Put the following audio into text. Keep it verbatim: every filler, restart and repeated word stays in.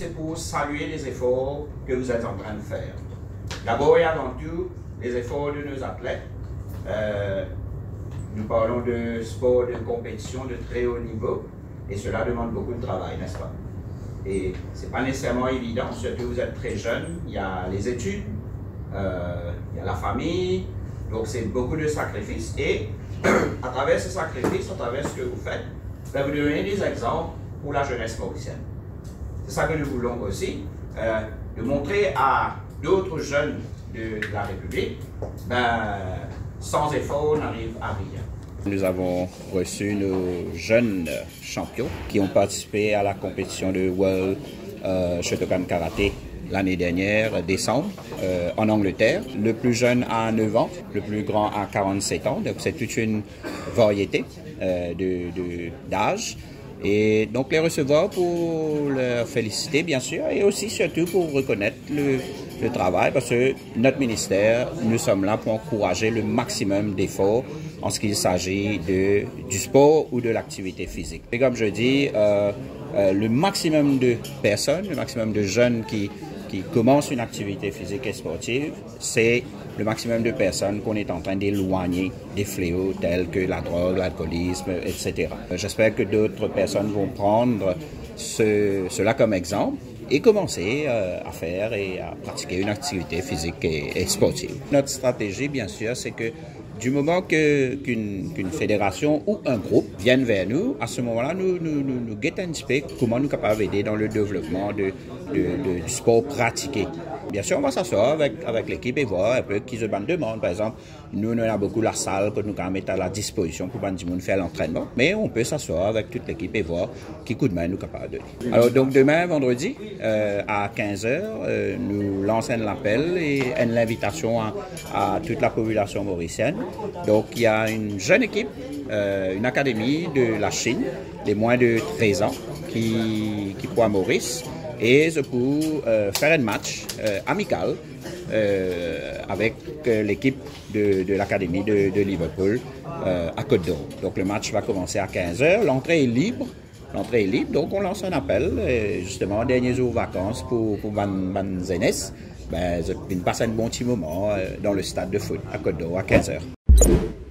c'est pour saluer les efforts que vous êtes en train de faire. D'abord et avant tout, les efforts de nos athlètes. Euh, nous parlons de sport de compétition de très haut niveau et cela demande beaucoup de travail, n'est-ce pas? Et ce n'est pas nécessairement évident, surtout vous êtes très jeune, il y a les études, euh, il y a la famille, donc c'est beaucoup de sacrifices et à travers ces sacrifices, à travers ce que vous faites, ben, vous donnez des exemples pour la jeunesse mauricienne. C'est ça que nous voulons aussi, euh, de montrer à d'autres jeunes de, de la République, ben, sans effort, on n'arrive à rien. Nous avons reçu nos jeunes champions qui ont participé à la compétition de World euh, Shotokan Karaté l'année dernière, décembre, euh, en Angleterre. Le plus jeune a neuf ans, le plus grand a quarante-sept ans, donc c'est toute une variété euh, de, de, d'âge. Et donc les recevoir pour leur féliciter bien sûr et aussi surtout pour reconnaître le, le travail parce que notre ministère, nous sommes là pour encourager le maximum d'efforts en ce qu'il s'agit de, du sport ou de l'activité physique. Et comme je dis, euh, euh, le maximum de personnes, le maximum de jeunes qui, qui commencent une activité physique et sportive, c'est le maximum de personnes qu'on est en train d'éloigner des fléaux tels que la drogue, l'alcoolisme, et cetera. J'espère que d'autres personnes vont prendre ce, cela comme exemple et commencer euh, à faire et à pratiquer une activité physique et, et sportive. Notre stratégie, bien sûr, c'est que du moment que, qu'une, qu'une fédération ou un groupe viennent vers nous, à ce moment-là, nous, nous, nous, nous guettons un petit peu comment nous sommes capables d'aider dans le développement de, de, de, du sport pratiqué. Bien sûr, on va s'asseoir avec, avec l'équipe et voir un peu qui se demande. Par exemple, nous, on a beaucoup la salle que nous mettons à la disposition pour faire l'entraînement. Mais on peut s'asseoir avec toute l'équipe et voir qui coup de main nous sommes capables de donner. Alors, donc demain, vendredi, euh, à quinze heures, euh, nous lançons l'appel et l'invitation à, à toute la population mauricienne. Donc, il y a une jeune équipe, euh, une académie de la Chine, des moins de treize ans, qui, qui pour Maurice. Et c'est pour euh, faire un match euh, amical euh, avec euh, l'équipe de, de l'académie de, de Liverpool euh, à Côte-d'Or. Donc le match va commencer à quinze heures, l'entrée est libre, l'entrée est libre, donc on lance un appel, et justement, dernier jour vacances pour, pour Van, Van Zenes, ben, je passe un bon petit moment euh, dans le stade de foot à Côte-d'Or à quinze heures.